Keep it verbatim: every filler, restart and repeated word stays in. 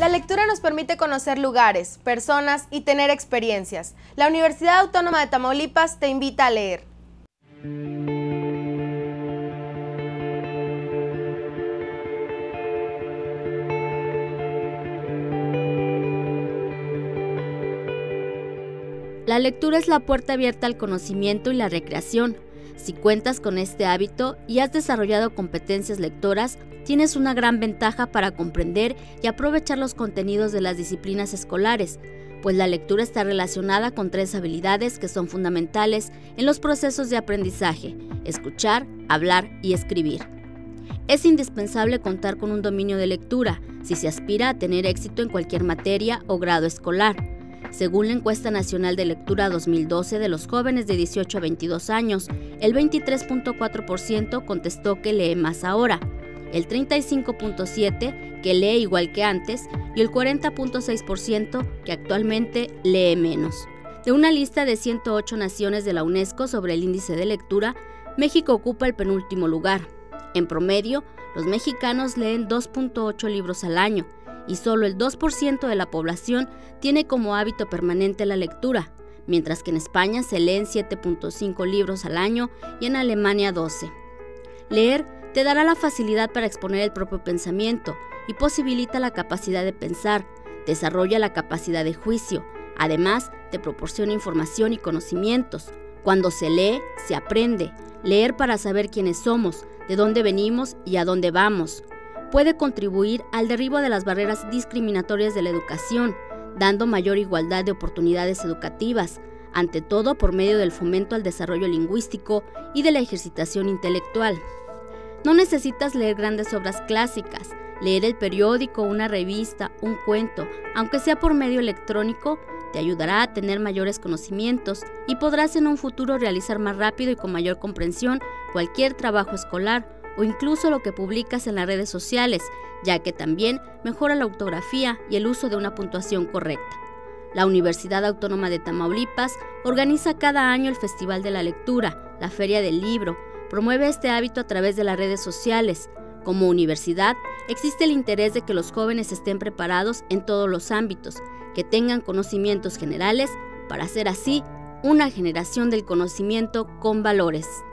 La lectura nos permite conocer lugares, personas y tener experiencias. La Universidad Autónoma de Tamaulipas te invita a leer. La lectura es la puerta abierta al conocimiento y la recreación. Si cuentas con este hábito y has desarrollado competencias lectoras, tienes una gran ventaja para comprender y aprovechar los contenidos de las disciplinas escolares, pues la lectura está relacionada con tres habilidades que son fundamentales en los procesos de aprendizaje: escuchar, hablar y escribir. Es indispensable contar con un dominio de lectura si se aspira a tener éxito en cualquier materia o grado escolar. Según la Encuesta Nacional de Lectura dos mil doce de los jóvenes de dieciocho a veintidós años, el veintitrés punto cuatro por ciento contestó que lee más ahora, el treinta y cinco punto siete por ciento que lee igual que antes y el cuarenta punto seis por ciento que actualmente lee menos. De una lista de ciento ocho naciones de la UNESCO sobre el índice de lectura, México ocupa el penúltimo lugar. En promedio, los mexicanos leen dos punto ocho libros al año, y solo el dos por ciento de la población tiene como hábito permanente la lectura, mientras que en España se leen siete punto cinco libros al año y en Alemania doce. Leer te dará la facilidad para exponer el propio pensamiento y posibilita la capacidad de pensar, desarrolla la capacidad de juicio, además te proporciona información y conocimientos. Cuando se lee, se aprende. Leer para saber quiénes somos, de dónde venimos y a dónde vamos. Puede contribuir al derribo de las barreras discriminatorias de la educación, dando mayor igualdad de oportunidades educativas, ante todo por medio del fomento al desarrollo lingüístico y de la ejercitación intelectual. No necesitas leer grandes obras clásicas. Leer el periódico, una revista, un cuento, aunque sea por medio electrónico, te ayudará a tener mayores conocimientos y podrás en un futuro realizar más rápido y con mayor comprensión cualquier trabajo escolar o incluso lo que publicas en las redes sociales, ya que también mejora la ortografía y el uso de una puntuación correcta. La Universidad Autónoma de Tamaulipas organiza cada año el Festival de la Lectura, la Feria del Libro, promueve este hábito a través de las redes sociales. Como universidad, existe el interés de que los jóvenes estén preparados en todos los ámbitos, que tengan conocimientos generales para ser así una generación del conocimiento con valores.